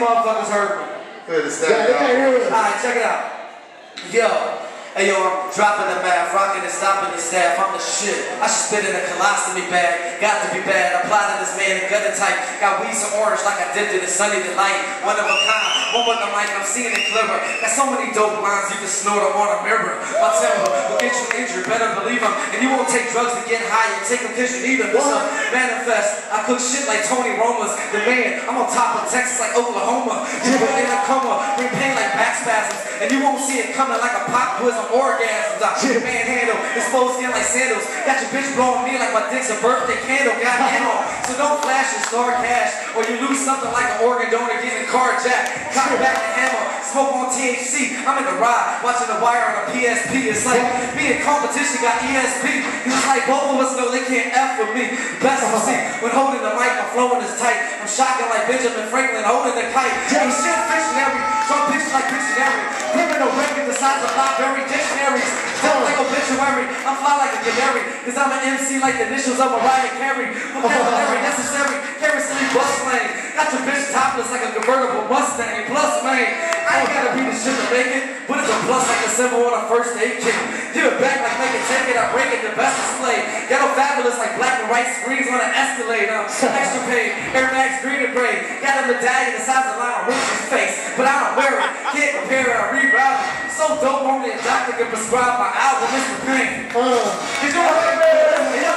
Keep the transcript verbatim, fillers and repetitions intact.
motherfuckers heard me. Good, it's that. Alright, check it out. Yo. Hey yo, I'm dropping the math, rocking and stopping the staff, I'm the shit. I should spit in a colostomy bag, got to be bad. Applied to this man and gutter type. Got weeds and orange like I dipped in the sunny delight. One of a kind, one with the mic, I'm seeing it clever. Got so many dope lines you can snort them on a mirror. My temper will get you injured, better believe them. And you won't take drugs to get high, you take a picture either. This a manifest, I cook shit like Tony Roma's. The man, I'm on top of Texas like Oklahoma. You put in a coma, bring pain like back spasms. And you won't see it coming like a pop quiz on orgasms. I shoot a manhandle, exposed skin like sandals. Got your bitch blowing me like my dick's a birthday candle. Goddamn. So don't flash your star cash, or you lose something like an organ donor getting carjacked. Cock back the hammer, smoke on T H C. I'm in the ride, watching The Wire on a P S P. It's like me in competition got E S P. It's like both of us know they can't F with me. Best to see, when holding the mic, my flowing is tight. I'm shocking like Benjamin Franklin holding the kite. Ain't shit fictionary, some pictures like dictionary. Criminal record the size of library dictionaries. Tell like obituary, I'm fly like a canary. Cause I'm an M C like the initials of Mariah Carey. Vocabulary necessary, kerosene bus lane. Got your bitch topless like a convertible Mustang. Plus, man, I ain't gotta be the shit to make it, but it's a plus like a symbol on a first aid kit. Give it back like make it take it, I break it, the best display. Ghetto fabulous like black and white screens on an Escalade. I'm extra paid, Air Max green and gray. Got a medallion the size of Lionel Richie's face, but I don't wear it. Can't compare it, I reroute it. So dope, only a doctor can prescribe my album, Mister Pain. Uh, you know what I mean?